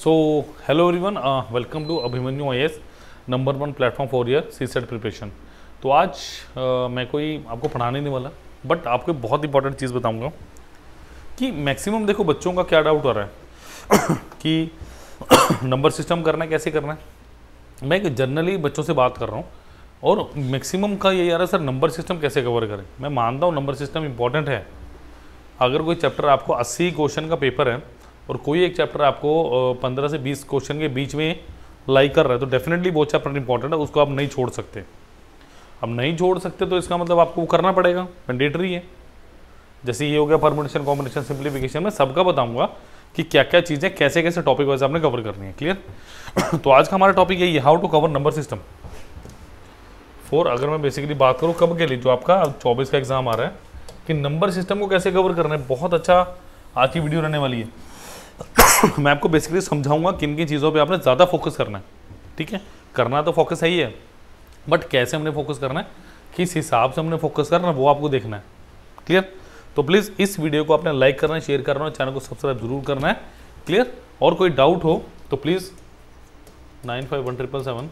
So hello everyone, welcome to Abhimanyu IAS number 1 platform for year CSAT preparation. तो आज मैं कोई आपको पढ़ाने नहीं वाला, बट आपको बहुत इंपॉर्टेंट चीज़ बताऊंगा कि मैक्सिमम देखो बच्चों का क्या डाउट हो रहा है कि नंबर सिस्टम करना है, कैसे करना है। मैं जनरली बच्चों से बात कर रहा हूँ और मैक्सिमम का ये यार है, सर नंबर सिस्टम कैसे कवर करें। मैं मानता हूँ नंबर सिस्टम इंपॉर्टेंट है। अगर कोई चैप्टर आपको 80 क्वेश्चन का पेपर है और कोई एक चैप्टर आपको 15 से 20 क्वेश्चन के बीच में लाइक कर रहा है, तो डेफिनेटली वो चैप्टर इंपॉर्टेंट है, उसको आप नहीं छोड़ सकते। अब नहीं छोड़ सकते तो इसका मतलब आपको करना पड़ेगा, मैंडेटरी है। जैसे ये हो गया परम्यूटेशन, कॉम्बिनेशन, सिंप्लीफिकेशन, में सबका बताऊंगा कि क्या क्या चीज़ें कैसे कैसे टॉपिक वाइज आपने कवर करनी है। क्लियर। तो आज का हमारा टॉपिक यही है, how to cover number system for, अगर मैं बेसिकली बात करूँ कब के लिए, जो आपका 24 का एग्जाम आ रहा है, कि नंबर सिस्टम को कैसे कवर करना है। बहुत अच्छा आज की वीडियो रहने वाली है। मैं आपको बेसिकली समझाऊंगा किन किन चीज़ों पे आपने ज़्यादा फोकस करना है। ठीक है, करना तो फोकस है ही है, बट कैसे हमने फोकस करना है, किस हिसाब से हमने फोकस करना है, वो आपको देखना है। क्लियर। तो प्लीज़ इस वीडियो को आपने लाइक करना है, शेयर करना है, चैनल को सब्सक्राइब जरूर करना है। क्लियर। और कोई डाउट हो तो प्लीज़ 951777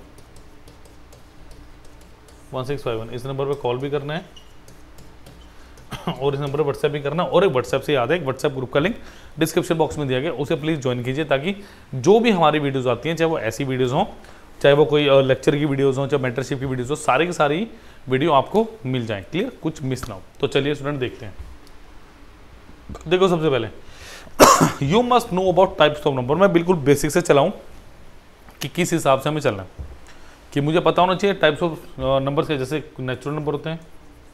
1651 इस नंबर पर कॉल भी करना है और इस नंबर पर व्हाट्सएप भी करना। और एक व्हाट्सएप से याद है, एक व्हाट्सएप ग्रुप का लिंक डिस्क्रिप्शन बॉक्स में दिया गया, उसे प्लीज़ ज्वाइन कीजिए, ताकि जो भी हमारी वीडियोस आती हैं, चाहे वो ऐसी वीडियोस हों, चाहे वो कोई लेक्चर की वीडियोस हों, चाहे मेंटरशिप की वीडियोस हो, सारी की सारी वीडियो आपको मिल जाए। क्लियर, कुछ मिस ना हो। तो चलिए स्टूडेंट देखते हैं। देखो सबसे पहले you must know about types of number. मैं बिल्कुल बेसिक से चलाऊँ कि किस हिसाब से हमें चलना है, कि मुझे पता होना चाहिए टाइप्स ऑफ नंबर के। जैसे नेचुरल नंबर होते हैं,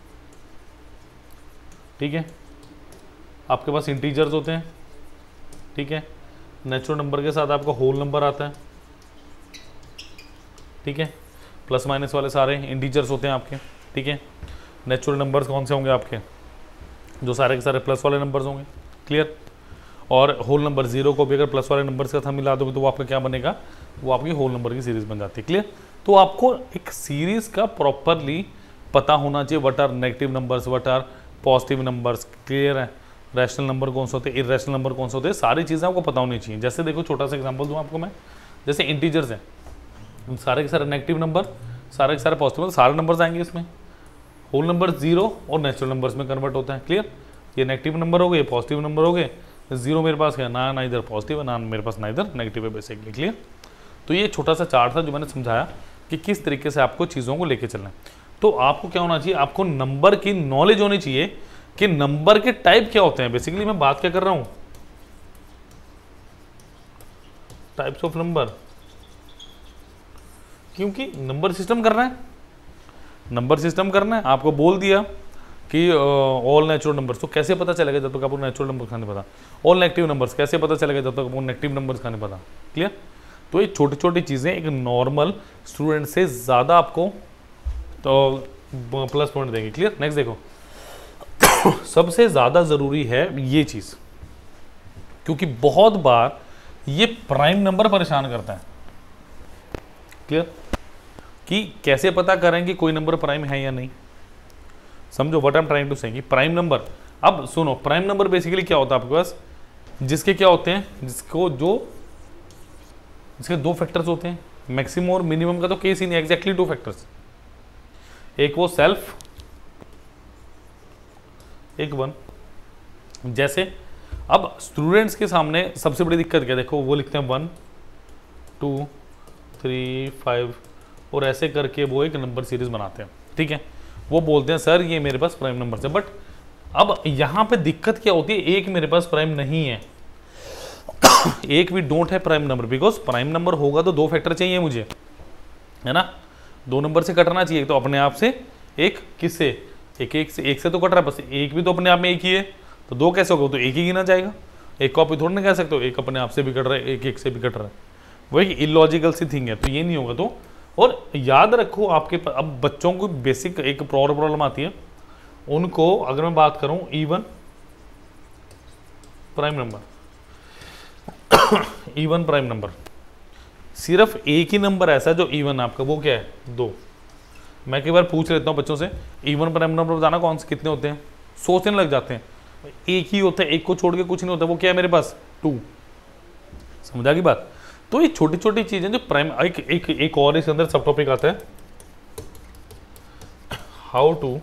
ठीक है, आपके पास इंटीजर्स होते हैं, ठीक है, नेचुरल नंबर के साथ आपका होल नंबर आता है, ठीक है, प्लस माइनस वाले सारे इंटीजर्स होते हैं आपके, ठीक है। नेचुरल नंबर्स कौन से होंगे आपके, जो सारे के सारे प्लस वाले नंबर्स होंगे। क्लियर। और होल नंबर जीरो को भी अगर प्लस वाले नंबर्स के साथ मिला दोगे तो वो आपका क्या बनेगा, वो आपकी होल नंबर की सीरीज बन जाती है। क्लियर। तो आपको एक सीरीज का प्रॉपरली पता होना चाहिए, what are negative numbers, what are positive numbers. Clear है। रैशनल नंबर कौन से होते हैं, इरेशनल नंबर कौन से होते हैं, सारी चीज़ें आपको पता होनी चाहिए। जैसे देखो छोटा सा एग्जांपल दूं आपको मैं, जैसे इंटीजर्स हैं, सारे के सारे नेगेटिव नंबर, सारे के सारे पॉजिटिव, सारे नंबर्स आएंगे इसमें। होल नंबर जीरो और नेचुरल नंबर्स में कन्वर्ट होता है। क्लियर। ये नेगेटिव नंबर हो गए, पॉजिटिव नंबर हो गए। जीरो मेरे पास है ना इधर पॉजिटिव है, ना मेरे पास ना इधर नेगेटिव है बेसिकली। क्लियर। तो ये छोटा सा चार्ट था जो मैंने समझाया कि किस तरीके से आपको चीज़ों को लेके चलना है। तो आपको क्या होना चाहिए, आपको नंबर की नॉलेज होनी चाहिए कि नंबर के टाइप क्या होते हैं। बेसिकली मैं बात क्या कर रहा हूं, टाइप्स ऑफ नंबर, क्योंकि नंबर सिस्टम करना है। नंबर सिस्टम करना है, आपको बोल दिया कि ऑल नेचुरल नंबर्स, तो कैसे पता चलेगा जब तक आपको नेचुरल नंबर खाने पता। ऑल नेगेटिव नंबर्स कैसे पता चलेगा जब तक आपको नेगेटिव नंबर्स खाने पता। क्लियर। तो ये छोटी छोटी चीज़ें एक नॉर्मल स्टूडेंट से ज़्यादा आपको तो प्लस पॉइंट देंगे। क्लियर। नेक्स्ट देखो, सबसे ज़्यादा ज़रूरी है ये चीज़, क्योंकि बहुत बार ये प्राइम नंबर परेशान करता है। क्लियर। कि कैसे पता करें कि कोई नंबर प्राइम है या नहीं। समझो what I am trying to say, prime number. अब सुनो, प्राइम नंबर बेसिकली क्या होता है आपके पास, जिसके क्या होते हैं, जिसके दो फैक्टर्स होते हैं। मैक्सिमम और मिनिमम का तो केस ही नहीं, एग्जैक्टली दो फैक्टर्स, एक वो सेल्फ, एक वन। जैसे अब स्टूडेंट्स के सामने सबसे बड़ी दिक्कत क्या, देखो वो लिखते हैं 1 2 3 5 और ऐसे करके वो एक नंबर सीरीज बनाते हैं। ठीक है, वो बोलते हैं सर ये मेरे पास प्राइम नंबर है। बट अब यहाँ पे दिक्कत क्या होती है, एक मेरे पास प्राइम नहीं है, एक भी डोंट है prime number. Because prime number होगा तो दो फैक्टर चाहिए मुझे, है ना, दो नंबर से कटना चाहिए। तो अपने आप से एक किससे, एक से तो कट रहा है, बस एक भी तो अपने आप में एक ही है, तो दो कैसे होगा, तो एक ही गिना जाएगा। एक कॉपी थोड़ी ना कह सकते हो, एक अपने आप से भी कट रहा है, एक से भी कट रहा है, वो एक इलॉजिकल सी थिंग है, तो ये नहीं होगा। तो और याद रखो आपके अब बच्चों को बेसिक एक प्रॉब्लम आती है उनको, अगर मैं बात करूं even prime number, even prime number, सिर्फ एक ही नंबर ऐसा है जो इवन आपका, वो क्या है, 2। मैं कई बार पूछ लेता हूँ बच्चों से, इवन प्राइम नंबर बताना कौन से कितने होते हैं, सोचने लग जाते हैं। एक ही होता है, एक को छोड़ के कुछ नहीं होता, वो क्या है मेरे पास, 2। समझा की बात। तो ये छोटी छोटी चीजें जो प्राइम, एक और इसके अंदर सब टॉपिक आता है, how to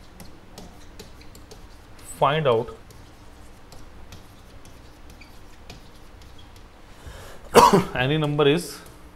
find out any number is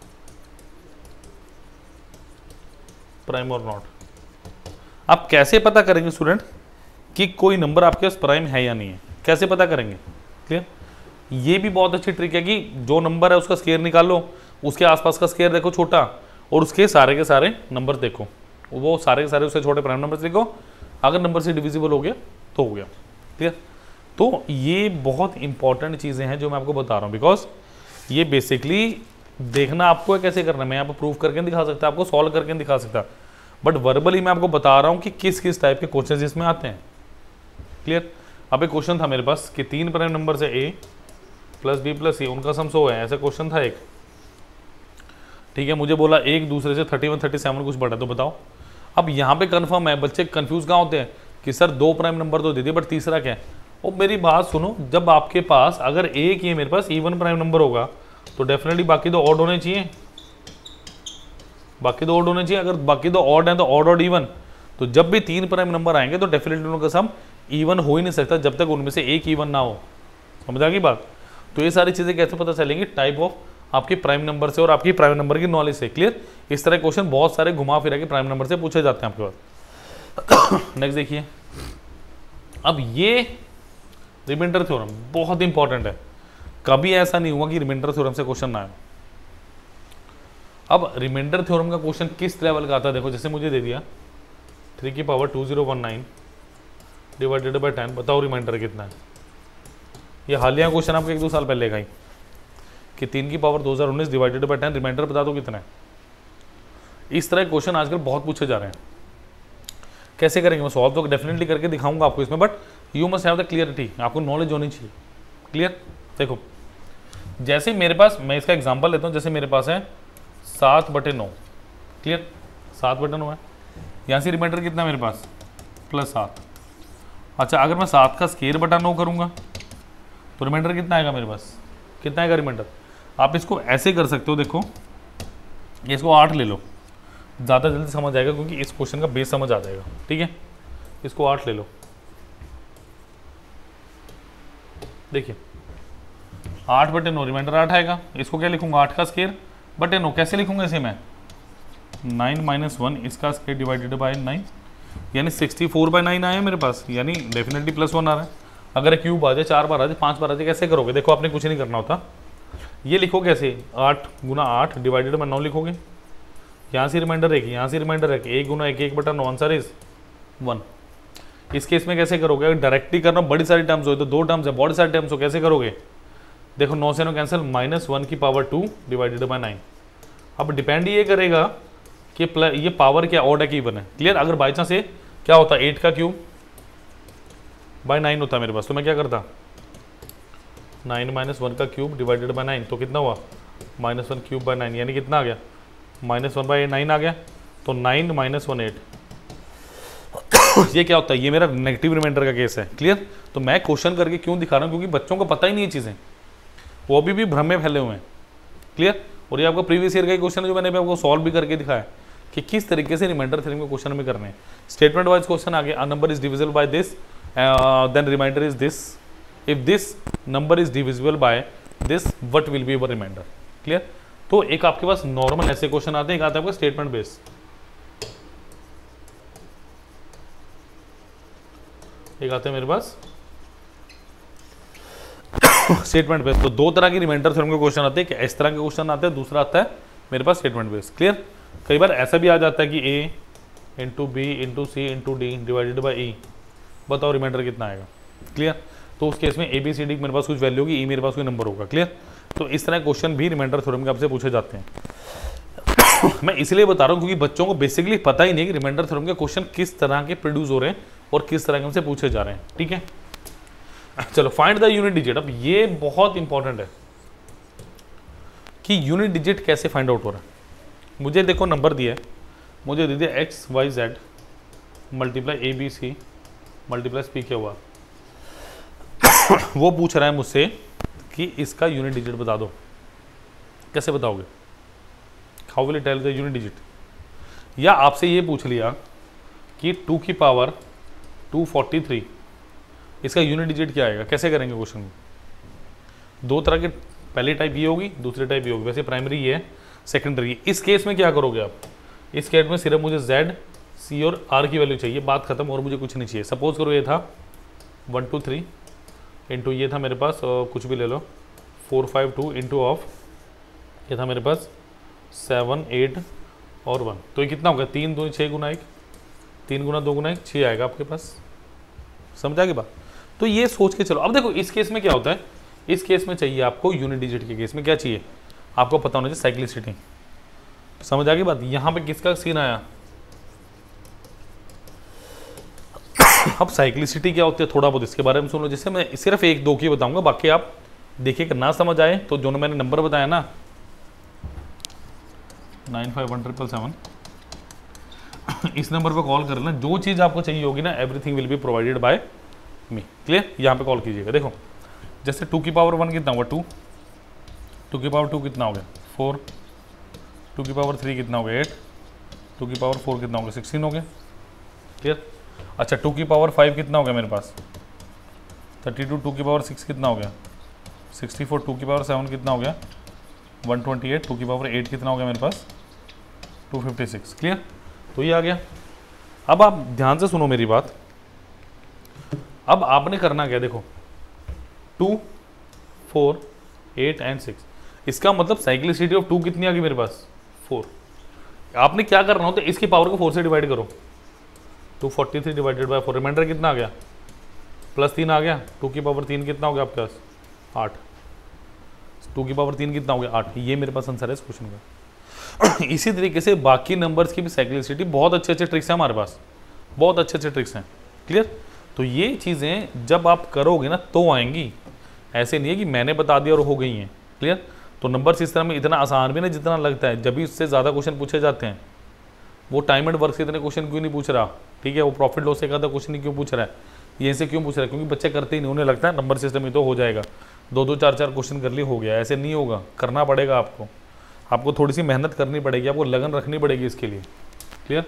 prime और नॉट। आप कैसे पता करेंगे स्टूडेंट कि कोई नंबर आपके पास प्राइम है या नहीं है, कैसे पता करेंगे? क्लियर? ये भी बहुत अच्छी ट्रिक है कि जो नंबर है उसका स्केयर निकाल लो, उसके आसपास का स्केयर देखो छोटा, और उसके सारे के सारे नंबर देखो, वो सारे के सारे उससे छोटे प्राइम नंबर देखो, अगर नंबर से डिविजिबल हो गया तो हो गया। क्लियर? तो ये बहुत इंपॉर्टेंट चीज़ें हैं जो मैं आपको बता रहा हूँ, बिकॉज ये बेसिकली देखना आपको है कैसे करना है। मैं आपको प्रूफ करके दिखा सकता, आपको सॉल्व करके दिखा सकता, बट वर्बली मैं आपको बता रहा हूँ कि किस किस टाइप के क्वेश्चन इसमें आते हैं। क्लियर? अब एक क्वेश्चन था मेरे पास कि 3 प्राइम नंबर से a plus b plus c उनका सम 100 है, ऐसा क्वेश्चन था एक। ठीक है, मुझे बोला एक दूसरे से 31 37 कुछ बढ़ा, तो बताओ। अब यहाँ पे कंफर्म है, बच्चे कंफ्यूज कहाँ होते हैं कि सर 2 प्राइम नंबर तो दे दिए बट तीसरा क्या है। और मेरी बात सुनो, जब आपके पास अगर एक ही मेरे पास इवन प्राइम नंबर होगा तो डेफिनेटली बाकी दो ऑड होने चाहिए, बाकी दो ऑड होने चाहिए। अगर बाकी दो ऑड हैं तो ऑड और इवन, तो जब भी 3 प्राइम नंबर आएंगे तो डेफिनेटली उनका सम इवन हो ही नहीं सकता जब तक उनमें से एक इवन ना हो। समझ आ गई बात? तो ये सारी चीज़ें कैसे पता चलेंगी? टाइप ऑफ आपके प्राइम नंबर से और आपकी प्राइम नंबर की नॉलेज से। क्लियर? इस तरह क्वेश्चन बहुत सारे घुमा फिरा के प्राइम नंबर से पूछे जाते हैं आपके पास। नेक्स्ट देखिए, अब ये रिमाइंडर थ्योरम बहुत इंपॉर्टेंट है, कभी ऐसा नहीं हुआ कि रिमाइंडर थ्योरम से क्वेश्चन ना आए। अब रिमाइंडर थ्योरम का क्वेश्चन किस लेवल का आता है, देखो जैसे मुझे दे दिया 3 की पावर 2019 डिवाइडेड बाई 10, बताओ रिमाइंडर कितना है। ये हालिया क्वेश्चन आपको 1-2 साल पहले का ही कि 3 की पावर 2019 डिवाइडेड बाई 10 रिमाइंडर बता दो कितना है। इस तरह क्वेश्चन आजकल बहुत पूछे जा रहे हैं। कैसे करेंगे? मैं सॉल्व तो डेफिनेटली करके दिखाऊंगा आपको इसमें, but you must have the clarity, आपको नॉलेज होनी चाहिए। क्लियर? देखो जैसे मेरे पास, मैं इसका एग्जांपल लेता हूँ, जैसे मेरे पास है 7/9। क्लियर? 7/9 है, यहाँ से रिमाइंडर कितना है मेरे पास? +7। अच्छा, अगर मैं 7 का स्केयर बटा 9 करूँगा तो रिमाइंडर कितना आएगा मेरे पास? कितना आएगा रिमाइंडर? आप इसको ऐसे कर सकते हो, देखो इसको 8 ले लो, ज़्यादा जल्दी समझ आएगा क्योंकि इस क्वेश्चन का बेस समझ आ जाएगा। ठीक है, इसको 8 ले लो। देखिए 8/9 रिमाइंडर 8 आएगा। इसको क्या लिखूंगा? 8 का स्केयर बटे 9। कैसे लिखूंगा इसे मैं? 9 - 1 इसका स्केयर डिवाइडेड बाय 9, यानी 64/9 आया मेरे पास, यानी डेफिनेटली +1 आ रहा है। अगर क्यूब आ जाए, 4 बार आ जाए, 5 बार आ जाए, कैसे करोगे? देखो आपने कुछ नहीं करना होता, ये लिखो कैसे, 8 × 8 डिवाइडेड बाय 9 लिखोगे। यहाँ से रिमाइंडर 1, यहाँ से रिमाइंडर 1, 1 × 1 1/9, आंसर इज 1। इस केस में कैसे करोगे? अगर डायरेक्टली करना बड़ी सारी टर्म्स हो तो 2 टर्म्स है, बहुत सारे टर्म्स हो, कैसे करोगे? देखो 9 से 9 कैंसिल, -1 की पावर 2 डिवाइडेड बाय 9। अब डिपेंड ये करेगा कि ये पावर क्या ऑड है कि इवन है। क्लियर? अगर बाई चांस से क्या होता है 8 का क्यूब बाय 9 होता है मेरे पास, तो मैं क्या करता? 9 - 1 का क्यूब डिवाइडेड बाय 9, तो कितना हुआ? -1 क्यूब बाय 9, यानी कितना आ गया? -1/9 आ गया। तो 9 - 1 8। ये क्या होता है? ये मेरा नेगेटिव रिमाइंडर का केस है। क्लियर? तो मैं क्वेश्चन करके क्यों दिखा रहा हूँ? क्योंकि बच्चों को पता ही नहीं है चीज़ें, वो अभी भी भ्रम में फैले हुए हैं। क्लियर? और ये आपका प्रीवियस ईयर का क्वेश्चन है जो मैंने भी आपको सॉल्व भी करके दिखाया कि किस तरीके से रिमाइंडर थ्योरम के क्वेश्चन में करने हैं। स्टेटमेंट वाइज क्वेश्चन आगे, a number is divisible by this, then remainder is this, if this number is divisible by this what will be your remainder. Clear? तो एक आपके पास नॉर्मल ऐसे क्वेश्चन आते हैं, एक आता है आपका स्टेटमेंट बेस। एक आते हैं मेरे पास स्टेटमेंट बेस। तो 2 तरह की रिमाइंडर थ्योरम के क्वेश्चन आते हैं, इस तरह के क्वेश्चन आते हैं, दूसरा आता है मेरे पास स्टेटमेंट बेस। क्लियर? कई बार ऐसा भी आ जाता है कि a × b × c × d divided by e, बताओ रिमाइंडर कितना आएगा। क्लियर? तो उस केस में a b c d मेरे पास कुछ वैल्यू होगी, e मेरे पास कोई नंबर होगा। क्लियर? तो इस तरह क्वेश्चन भी रिमाइंडर थ्योरम के आपसे पूछे जाते हैं। मैं इसलिए बता रहा हूँ क्योंकि बच्चों को बेसिकली पता ही नहीं कि रिमाइंडर थ्योरम के क्वेश्चन किस तरह के प्रोड्यूस हो रहे हैं और किस तरह के हमसे पूछे जा रहे हैं। ठीक है, चलो फाइंड द यूनिट डिजिट। अब ये बहुत इंपॉर्टेंट है कि यूनिट डिजिट कैसे फाइंड आउट हो रहा है। मुझे देखो नंबर दिया है, मुझे दे दिया x y z multiply a b c multiply p q r। वो पूछ रहा है मुझसे कि इसका यूनिट डिजिट बता दो। कैसे बताओगे? How will you tell the unit digit? या आपसे ये पूछ लिया कि 2 की पावर 243 इसका यूनिट डिजिट क्या आएगा, कैसे करेंगे क्वेश्चन को? दो तरह के, पहली टाइप ये होगी, दूसरी टाइप ये होगी। वैसे प्राइमरी ये है, सेकेंडरी। इस केस में क्या करोगे आप? इस केस में सिर्फ मुझे Z, C और R की वैल्यू चाहिए, बात खत्म, और मुझे कुछ नहीं चाहिए। सपोज करो ये था 1 2 3 इंटू ये था मेरे पास कुछ भी ले लो 4 5 2 इंटू ऑफ ये था मेरे पास 7 8 और 1, तो ये कितना होगा? 3 2 6 गुना 1, 3 गुना 2 गुना 1 6 आएगा आपके पास। समझ आ गई बात? तो ये सोच के चलो। अब देखो इस केस में क्या होता है, इस केस में चाहिए आपको यूनिट डिजिट के केस में क्या चाहिए आपको पता होना चाहिए, साइक्लिसिटी। समझ आ गई बात? यहाँ पे किसका सीन आया? अब साइक्लिसिटी क्या होती है थोड़ा बहुत इसके बारे में सुन लो। जैसे मैं सिर्फ 1 2 की बताऊंगा, बाकी आप देखिए कि ना समझ आए तो जो मैंने नंबर बताया ना 951777 इस नंबर पे कॉल कर लेना। जो चीज़ आपको चाहिए होगी ना, everything will be provided by me. Clear? यहाँ पे कॉल कीजिएगा। देखो जैसे 2 की पावर 1 कितना होगा 2, 2 की पावर 2 कितना हो गया 4, 2 की पावर 3 कितना हो गया 8, 2 की पावर 4 कितना हो गया 16 हो गया। क्लियर? अच्छा 2 की पावर 5 कितना हो गया मेरे पास 32, 2 की पावर 6 कितना हो गया 64, 2 की पावर 7 कितना हो गया 128, 2 की पावर 8 कितना हो गया मेरे पास 256। क्लियर? तो ये आ गया। अब आप ध्यान से सुनो मेरी बात। अब आपने करना क्या, देखो 2 4 8 एंड 6, इसका मतलब साइक्लिसिटी ऑफ 2 कितनी आ गई मेरे पास 4। आपने क्या करना होता है, इसकी पावर को 4 से डिवाइड करो, 243 डिवाइडेड बाय 4, रिमाइंडर कितना आ गया +3 आ गया। 2 की पावर 3 कितना हो गया आपके पास 8, 2 की पावर 3 कितना हो गया 8। ये मेरे पास आंसर है इस क्वेश्चन का। इसी तरीके से बाकी नंबर्स की भी साइक्लिसिटी, बहुत अच्छे अच्छे ट्रिक्स हैं हमारे पास, बहुत अच्छे अच्छे ट्रिक्स हैं। क्लियर? तो ये चीज़ें जब आप करोगे ना तो आएंगी, ऐसे नहीं है कि मैंने बता दिया और हो गई हैं। क्लियर? तो नंबर सिस्टम में इतना आसान भी नहीं जितना लगता है, जब भी उससे ज़्यादा क्वेश्चन पूछे जाते हैं। वो टाइम एंड वर्क से इतने क्वेश्चन क्यों नहीं पूछ रहा, ठीक है? वो प्रॉफिट लॉस से ज़्यादा क्वेश्चन क्यों पूछ रहा है, ये से क्यों पूछ रहा है? क्योंकि बच्चे करते ही नहीं, उन्हें लगता है नंबर सिस्टम ही तो हो जाएगा, 2 4 क्वेश्चन कर लिए हो गया। ऐसे नहीं होगा, करना पड़ेगा आपको, आपको थोड़ी सी मेहनत करनी पड़ेगी, आपको लगन रखनी पड़ेगी इसके लिए। क्लियर?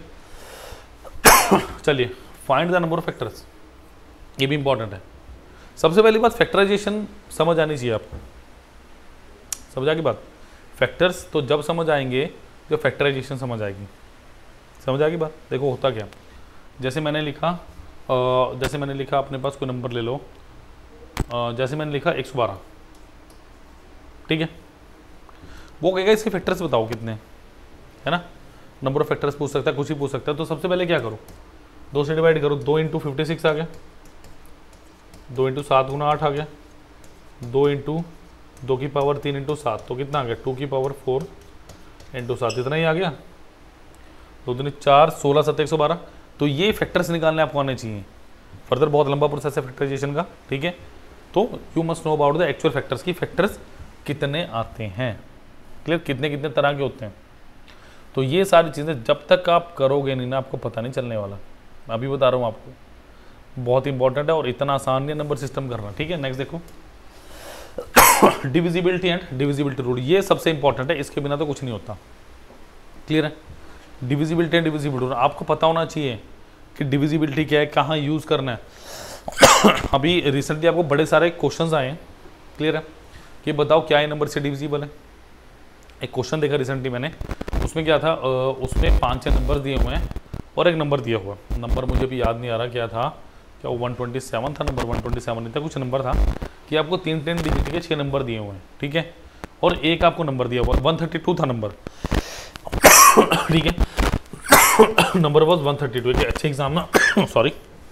चलिए, find the number of factors, ये भी इंपॉर्टेंट है। सबसे पहली बात फैक्टराइजेशन समझ आनी चाहिए आपको। समझ आ गई बात? फैक्टर्स तो जब समझ आएंगे जब फैक्टराइजेशन समझ आएगी। समझ आ गई बात? देखो होता क्या, जैसे मैंने लिखा अपने पास कोई नंबर ले लो, जैसे मैंने लिखा 112, ठीक है? वो कहेगा इसके फैक्टर्स बताओ कितने, है ना? नंबर ऑफ फैक्टर्स पूछ सकता है, कुछ ही पूछ सकता है। तो सबसे पहले क्या करो, 2 से डिवाइड करो, 2 × 56 आ गया, 2 × 7 गुना 8 आ गया, 2 × 2 की पावर 3 × 7 तो कितना आ गया 2 की पावर 4 × 7, इतना ही आ गया। 2 दूनी 4, 16 7 112। तो ये फैक्टर्स निकालने आपको आने चाहिए। फर्दर बहुत लंबा प्रोसेस है फैक्टराइजेशन का, ठीक है? तो you must know about the actual factors की फैक्टर्स कितने आते हैं। क्लियर? कितने कितने तरह के होते हैं। तो ये सारी चीज़ें जब तक आप करोगे नहीं ना, आपको पता नहीं चलने वाला। मैं अभी बता रहा हूँ आपको, बहुत इंपॉर्टेंट है और इतना आसान नहीं है नंबर सिस्टम करना, ठीक है? नेक्स्ट देखो, डिविजिबिलिटी एंड डिविजिबिलिटी रूल, ये सबसे इंपॉर्टेंट है, इसके बिना तो कुछ नहीं होता। क्लियर है? डिविजिबिलिटी एंड डिविजिबिलिटी रूल आपको पता होना चाहिए कि डिविजिबिलिटी क्या है, कहाँ यूज़ करना है। अभी रिसेंटली आपको बड़े सारे क्वेश्चंस आए हैं। क्लियर है? कि बताओ क्या ये नंबर से डिविजिबल है। एक क्वेश्चन देखा रिसेंटली मैंने, उसमें क्या था, उसमें 5-6 नंबर दिए हुए हैं और एक नंबर दिया हुआ, नंबर मुझे भी याद नहीं आ रहा क्या था, क्या वो 127 था, नंबर 127 नहीं था, कुछ नंबर था कि आपको 3 डिजिट के 6 नंबर दिए हुए हैं, ठीक है? और एक आपको नंबर दिया हुआ 132 था नंबर, ठीक है? Number was 132। एक अच्छे एग्जाम में सॉरी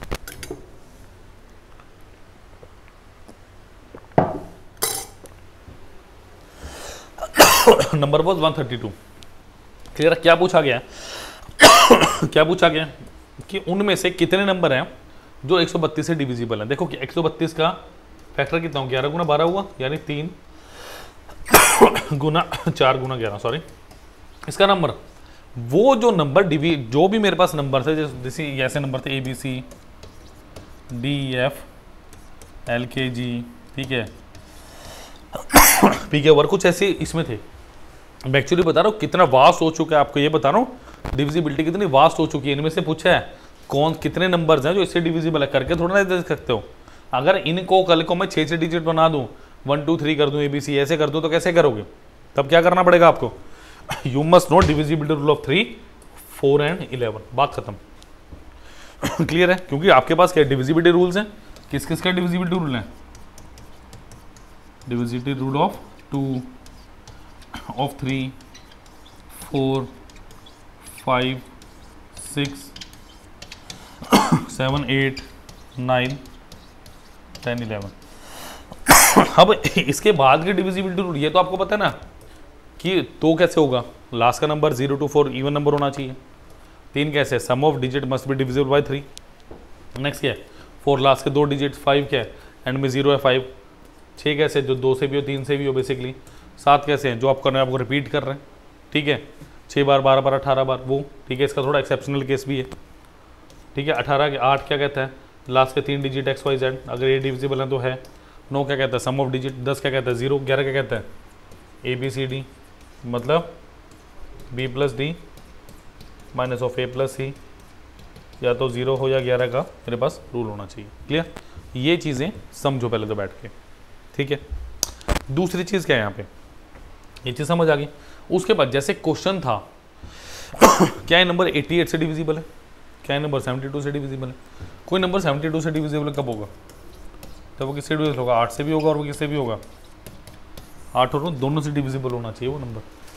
नंबर वॉज 132। क्लियर? क्या पूछा गया क्या पूछा गया कि उनमें से कितने नंबर हैं जो 132 से डिविजिबल हैं। देखो कि 132 का फैक्टर कितना हो, 11 गुना 12 हुआ, यानी 3 गुना 4 गुना 11, सॉरी। इसका नंबर, वो जो नंबर जो भी मेरे पास नंबर थे, जैसे ऐसे नंबर थे ABC DF LKG, ठीक है, PK, कुछ ऐसे इसमें थे, मैं एक्चुअली बता रहा हूँ कितना वास्ट हो चुका है, आपको ये बता रहा हूँ डिविजिबिलिटी कितनी वास्ट हो चुकी है। इनमें से पूछा है कौन कितने नंबर्स हैं जो इससे डिविजिबल है, करके थोड़ा ना देख सकते हो। अगर इनको कल को मैं 6 डिजिट बना दूँ, 1 2 3 कर दूँ, ABC ऐसे कर दूँ, तो कैसे करोगे? तब क्या करना पड़ेगा आपको? You must know divisibility rule of 3, 4 and 11। बात खत्म। क्लियर है? क्योंकि आपके पास क्या डिविजिबिलिटी रूल्स हैं, किस किस का डिविजिबिलिटी रूल है? Divisibility rule of 2, of 3, 4, 5, 6, 7, 8, 9, 10, 11। अब इसके बाद की डिविजिबिलिटी रूल ये तो आपको पता है ना कि तो कैसे होगा, लास्ट का नंबर 0 to 4 इवन नंबर होना चाहिए। 3 कैसे, sum of digit must be divisible by 3। Next क्या है, 4 लास्ट के 2 डिजिट, 5 क्या है, एंड में 0 है 5। 6 कैसे, जो 2 से भी हो 3 से भी हो बेसिकली। 7 कैसे हैं, जो आप कर रहे हैं आपको रिपीट कर रहे हैं, ठीक है, 6 बार, 12 बार, 18 बार वो, ठीक है। इसका थोड़ा एक्सेप्शनल केस भी है, ठीक है। 18 के 8 क्या कहता है, लास्ट के 3 डिजिट XYZ, अगर ये डिविजिबल है तो है। 9 क्या कहता है, सम ऑफ डिजिट। 10 क्या कहता है, 0। 11 क्या कहता है, ABCD, मतलब B + D minus of A + C, या तो 0 हो या 11 का मेरे पास रूल होना चाहिए। क्लियर? ये चीज़ें समझो पहले तो बैठ के, ठीक है। दूसरी चीज़ क्या है यहाँ पे, ये चीज़ समझ आ गई। उसके बाद जैसे क्वेश्चन था क्या ये नंबर 88 से डिविजिबल है, क्या ये नंबर 72 से डिविजिबल है? कोई नंबर 72 से डिविजिबल कब होगा? तो वो किससे डिविजिबल होगा? 8 से भी होगा और वो किससे भी होगा? 8 और 9 दोनों से डिविजिबल होना चाहिए वो नंबर।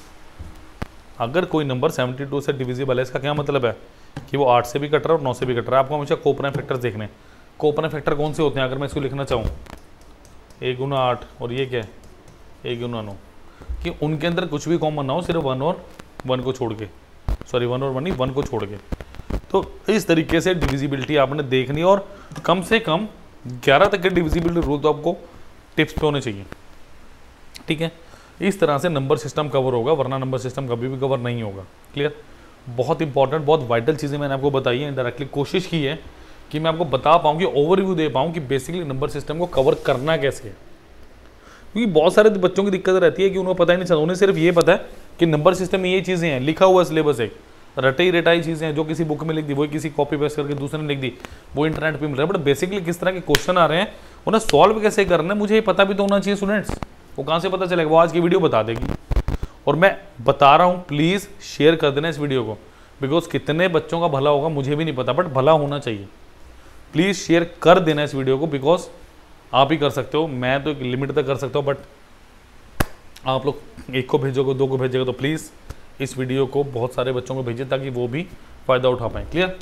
अगर कोई नंबर 72 से डिविजिबल है, इसका क्या मतलब है कि वो 8 से भी कट रहा है और 9 से भी कट रहा है। आपको हमेशा कोप्राइम फैक्टर्स देखने। कोप्राइम फैक्टर कौन से होते हैं? अगर मैं इसको लिखना चाहूँ 1 × 8 और ये क्या है 1 × 9, कि उनके अंदर कुछ भी कॉमन ना हो, सिर्फ 1 और 1 को छोड़ के, सॉरी 1 और 1 नहीं, 1 को छोड़ के। तो इस तरीके से डिविजिबिलिटी आपने देखनी, और कम से कम 11 तक के डिविजिबिलिटी रूल तो आपको टिप्स पे होने चाहिए, ठीक है। इस तरह से नंबर सिस्टम कवर होगा, वरना नंबर सिस्टम कभी भी कवर नहीं होगा। क्लियर? बहुत इंपॉर्टेंट, बहुत वाइटल चीज़ें मैंने आपको बताई है। डायरेक्टली कोशिश की है कि मैं आपको बता पाऊँ, कि ओवरव्यू दे पाऊँ कि बेसिकली नंबर सिस्टम को कवर करना कैसे है। क्योंकि बहुत सारे बच्चों की दिक्कत रहती है कि उनको पता ही नहीं चलता, उन्हें सिर्फ ये पता है कि नंबर सिस्टम में ये चीज़ें हैं, लिखा हुआ सिलेबस एक रटाई रटाई चीज़ें हैं, जो किसी बुक में लिख दी वही किसी कॉपी पेस्ट करके दूसरे ने लिख दी, वो इंटरनेट पे मिल रहा है। बट बेसिकली किस तरह के क्वेश्चन आ रहे हैं, उन्हें सॉल्व कैसे करना है, मुझे ये पता भी तो होना चाहिए स्टूडेंट्स। वो कहाँ से पता चलेगा? वो आज की वीडियो बता देगी। और मैं बता रहा हूँ, प्लीज़ शेयर कर देना इस वीडियो को, बिकॉज कितने बच्चों का भला होगा मुझे भी नहीं पता, बट भला होना चाहिए। प्लीज़ शेयर कर देना इस वीडियो को, बिकॉज आप ही कर सकते हो, मैं तो एक लिमिट तक कर सकता हूँ, बट आप लोग 1 को भेजोगे, 2 को भेजोगे, तो प्लीज़ इस वीडियो को बहुत सारे बच्चों को भेजें ताकि वो भी फ़ायदा उठा पाएँ। क्लियर?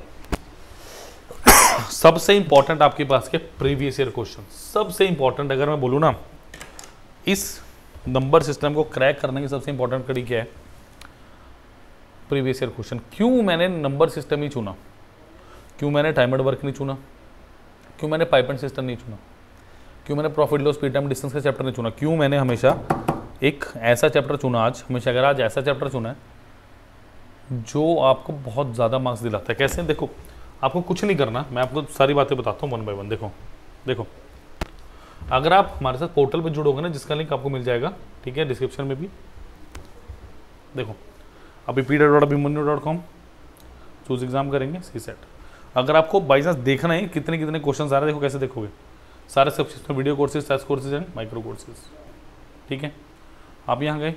सबसे इंपॉर्टेंट आपके पास के प्रीवियस ईयर क्वेश्चन, सबसे इंपॉर्टेंट अगर मैं बोलूँ ना, इस नंबर सिस्टम को क्रैक करने की सबसे इंपॉर्टेंट कड़ी क्या है? Previous year question. क्यों मैंने नंबर सिस्टम ही चुना? क्यों मैंने टाइमड वर्क नहीं चुना? क्यों मैंने पाइप एंड सिस्टम नहीं चुना? क्यों मैंने profit loss speed time distance का चैप्टर नहीं चुना? क्यों मैंने हमेशा एक ऐसा चैप्टर चुना आज, हमेशा अगर आज ऐसा चैप्टर चुना है जो आपको बहुत ज़्यादा मार्क्स दिलाता है? कैसे? देखो, आपको कुछ नहीं करना, मैं आपको सारी बातें बताता हूँ 1 बाय 1। देखो, अगर आप हमारे साथ पोर्टल पे जुड़ोगे ना, जिसका लिंक आपको मिल जाएगा, ठीक है, डिस्क्रिप्शन में भी। देखो, अभी pd.abhimanyu.com चूज एग्जाम करेंगे CSET। अगर आपको बाई चांस देखना है कितने कितने क्वेश्चन आ रहे हैं, देखो कैसे देखोगे, सारे सब्जेक्ट्स में video courses, test courses and micro courses, ठीक है। आप यहाँ गए,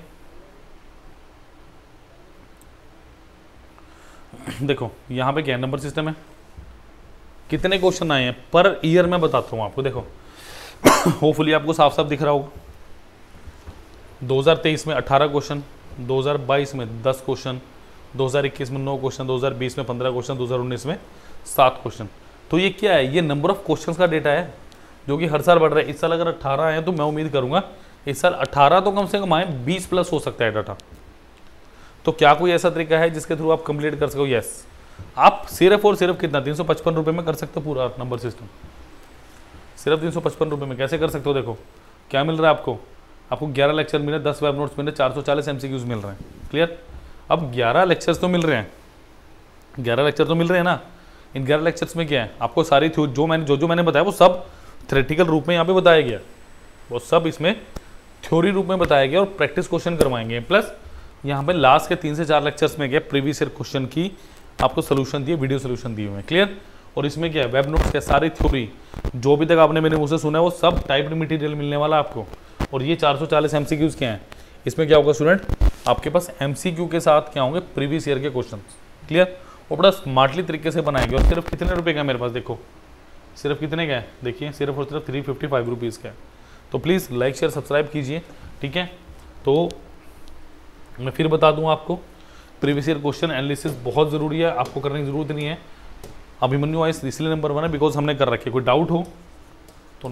देखो यहाँ पे क्या नंबर सिस्टम है, कितने क्वेश्चन आए हैं पर ईयर में बताता हूँ आपको। देखो होपफुली आपको साफ साफ दिख रहा होगा। 2023 में 18 क्वेश्चन, 2022 में 10 क्वेश्चन, 2021 में 9 क्वेश्चन, 2020 में 15 क्वेश्चन, 2019 में 7 क्वेश्चन। तो ये क्या है? ये नंबर ऑफ क्वेश्चंस का डेटा है जो कि हर साल बढ़ रहा है। इस साल अगर 18 आए तो मैं उम्मीद करूंगा इस साल 18 तो कम से कम आए, 20 प्लस हो सकता है डाटा। तो क्या कोई ऐसा तरीका है जिसके थ्रू आप कंप्लीट कर सको? यस, आप सिर्फ और सिर्फ कितना 355 रुपये में कर सकते हो पूरा नंबर सिस्टम, सिर्फ 355 रुपये में। कैसे कर सकते हो? देखो क्या मिल रहा है आपको, आपको 11 लेक्चर मिले, 10 वेब नोट्स मिले, 440 MCQs मिल रहे हैं। क्लियर? अब 11 लेक्चर्स तो मिल रहे हैं, 11 लेक्चर तो मिल रहे हैं ना। इन 11 लेक्चर्स में क्या है, आपको सारी जो मैंने बताया वो सब थ्योरेटिकल रूप में यहाँ पे बताया गया, वो सब इसमें थ्योरी रूप में बताया गया और प्रैक्टिस क्वेश्चन करवाएंगे। प्लस यहाँ पे लास्ट के 3 से 4 लेक्चर्स में क्या प्रीवियस ईयर क्वेश्चन की आपको सोल्यूशन दिए, वीडियो सोल्यूशन दिए हुए हैं, क्लियर। और इसमें क्या है, वेब नोट्स के सारी थ्योरी जो भी तक आपने मेरे मुंह से सुना है वो सब टाइप्ड मटेरियल मिलने वाला आपको। और ये 440 MCQs क्या हैं, इसमें क्या होगा स्टूडेंट, आपके पास MCQ के साथ क्या होंगे, प्रीवियस ईयर के क्वेश्चन, क्लियर। वो बड़ा स्मार्टली तरीके से बनाएंगे। और सिर्फ कितने रुपए का है मेरे पास, देखो सिर्फ कितने का है, देखिए सिर्फ और सिर्फ 355 रुपीज़ का है। तो प्लीज़ लाइक शेयर सब्सक्राइब कीजिए, ठीक है। तो मैं फिर बता दूं आपको, प्रीवियस ईयर क्वेश्चन एनालिसिस बहुत ज़रूरी है, आपको करने की ज़रूरत नहीं है। अभिमन्यु आईएएस इसलिए नंबर 1 है बिकॉज हमने कर रखे। कोई डाउट हो तो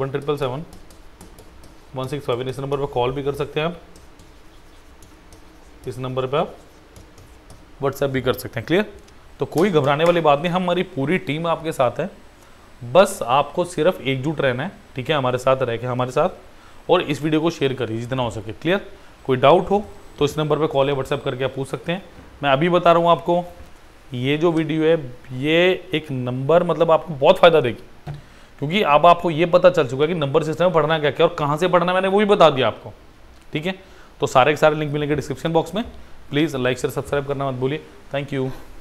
9517771657 इस नंबर पर कॉल भी कर सकते हैं आप, इस नंबर पर आप व्हाट्सएप भी कर सकते हैं, क्लियर। तो कोई घबराने वाली बात नहीं, हमारी पूरी टीम आपके साथ है, बस आपको सिर्फ एकजुट रहना है, ठीक है, हमारे साथ रह के हमारे साथ। और इस वीडियो को शेयर करिए जितना हो सके, क्लियर। कोई डाउट हो तो इस नंबर पर कॉल या व्हाट्सएप करके आप पूछ सकते हैं। मैं अभी बता रहा हूँ आपको, ये जो वीडियो है ये एक नंबर मतलब आपको बहुत फ़ायदा देगी, क्योंकि अब आपको ये पता चल चुका है कि नंबर सिस्टम में पढ़ना क्या क्या और कहाँ से पढ़ना, मैंने वो भी बता दिया आपको, ठीक है। तो सारे के सारे लिंक मिलेंगे डिस्क्रिप्शन बॉक्स में। प्लीज़ लाइक शेयर सब्सक्राइब करना मत भूलिए। Thank you.